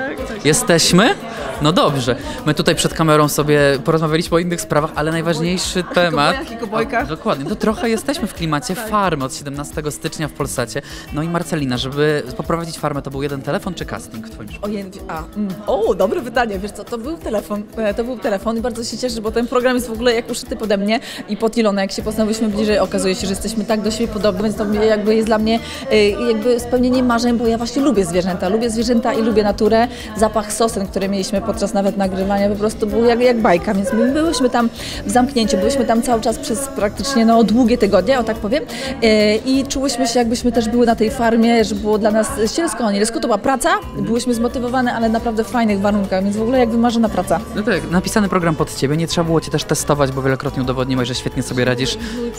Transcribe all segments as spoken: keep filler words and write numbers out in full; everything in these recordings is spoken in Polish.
Jesteśmy? No dobrze. My tutaj przed kamerą sobie porozmawialiśmy o innych sprawach, ale najważniejszy temat... Kobojach i kobojkach. Dokładnie. To trochę jesteśmy w klimacie farmy od siedemnastego stycznia w Polsacie. No i Marcelina, żeby poprowadzić farmę, to był jeden telefon czy casting w twoim życiu? Ojej, a, mm, o, dobre pytanie, wiesz co, to był telefon, e, to był telefon i bardzo się cieszę, bo ten program jest w ogóle jak uszyty pode mnie i pod Ilona, jak się poznaliśmy bliżej, okazuje się, że jesteśmy tak do siebie podobni, więc to jakby jest dla mnie e, jakby spełnienie marzeń, bo ja właśnie lubię zwierzęta, lubię zwierzęta i lubię naturę. Zapach sosen, który mieliśmy podczas nawet nagrywania, po prostu był jak, jak bajka, więc my byłyśmy tam w zamknięciu, byłyśmy tam cały czas przez praktycznie no, długie tygodnie, o tak powiem, e, i czułyśmy się, jakbyśmy też były na tej farmie, że było dla nas cielsko, anielsko, to była praca, byłyśmy zmotywowane, ale naprawdę w fajnych warunkach, więc w ogóle jak wymarzona praca. No tak, napisany program pod ciebie, nie trzeba było cię też testować, bo wielokrotnie udowodniłeś, że świetnie sobie radzisz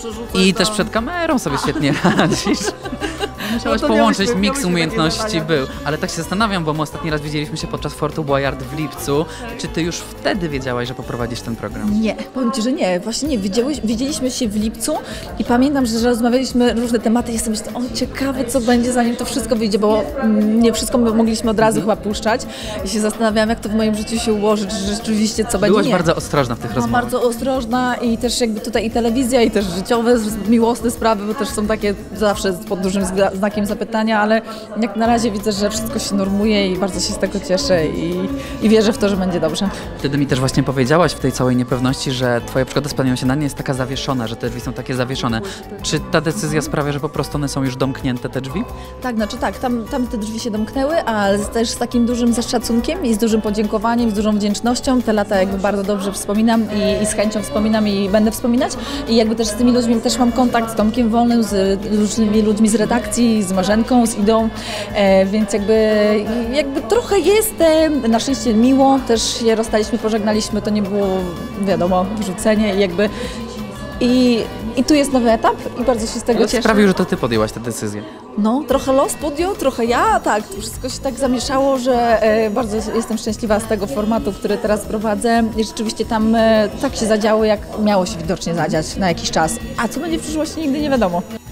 i też przed kamerą sobie świetnie radzisz. Musiałeś No to połączyć, miałyśmy- miks miałyśmy umiejętności takie był. Ale tak się zastanawiam, bo my ostatni raz widzieliśmy się podczas Fortu Boyard w lipcu. Czy ty już wtedy wiedziałaś, że poprowadzisz ten program? Nie, powiem Ci, że nie, właśnie nie, widziałyś, widzieliśmy się w lipcu i pamiętam, że, że rozmawialiśmy różne tematy i jestem myślę, o ciekawe co będzie zanim to wszystko wyjdzie, bo mm, nie wszystko my mogliśmy od razu chyba puszczać i się zastanawiałam, jak to w moim życiu się ułożyć, że rzeczywiście co będzie. Byłaś nie. bardzo ostrożna w tych Byłam rozmowach. bardzo ostrożna i też jakby tutaj i telewizja, i też życiowe, miłosne sprawy, bo też są takie zawsze pod dużym zga- znakiem zapytania, ale jak na razie widzę, że wszystko się normuje i bardzo się z tego cieszę i, i wierzę w to, że będzie dobrze. Wtedy mi też właśnie powiedziałaś w tej całej niepewności, że twoja przygoda z Panią Śniadanie jest taka zawieszona, że te drzwi są takie zawieszone. Czy ta decyzja sprawia, że po prostu one są już domknięte, te drzwi? Tak, znaczy tak, tam, tam te drzwi się domknęły, ale też z takim dużym zaszacunkiem i z dużym podziękowaniem, z dużą wdzięcznością. Te lata jakby bardzo dobrze wspominam i, i z chęcią wspominam i będę wspominać. I jakby też z tymi ludźmi też mam kontakt z Tomkiem Wolnym, z różnymi ludźmi z redakcji, z Marzenką, z Idą, e, więc jakby, jakby trochę jest e, na szczęście miło, też się rozstaliśmy, pożegnaliśmy, to nie było wiadomo, wrzucenie i jakby i, i tu jest nowy etap i bardzo się z tego Ale cieszę. sprawił, że to ty podjęłaś tę decyzję. No, trochę los podjął, trochę ja, tak, to wszystko się tak zamieszało, że e, bardzo jestem szczęśliwa z tego formatu, który teraz prowadzę i rzeczywiście tam e, tak się zadziało, jak miało się widocznie zadziać na jakiś czas. A co będzie w przyszłości, nigdy nie wiadomo.